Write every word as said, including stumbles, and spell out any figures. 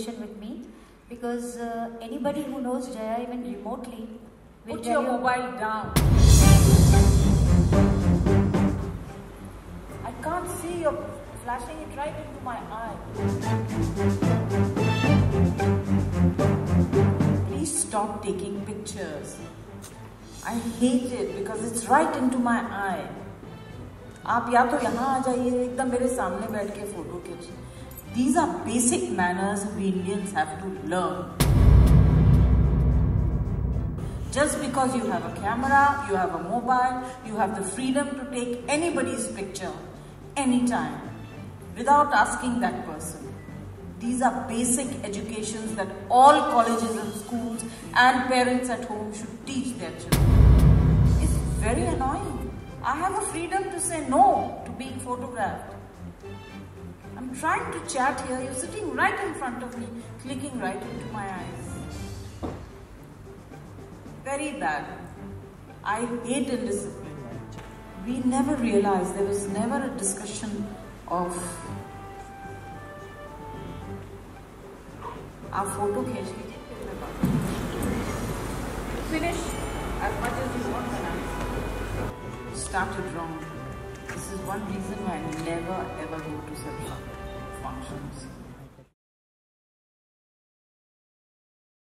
conversation with me, because uh, anybody who knows Jaya even remotely will put tell your you, mobile down. I can't see you flashing it right into my eye. Please stop taking pictures. I hate it because it's right into my eye. आप या तो यहाँ आ जाइए, एकदम मेरे सामने बैठ के फोटो खींचिए. These are basic manners we Indians have to learn. Just because you have a camera, you have a mobile, you have the freedom to take anybody's picture anytime without asking that person. These are basic educations that all colleges and schools and parents at home should teach their children. It's very annoying. I have a freedom to say no to being photographed. I'm trying to chat here, you're sitting right in front of me, clicking right into my eyes. Very bad. I hate indiscipline. We never realized, there was never a discussion of our photo खींच लीजिए. Finish as much as you want and I started wrong. This is one reason why I never ever go to such functions.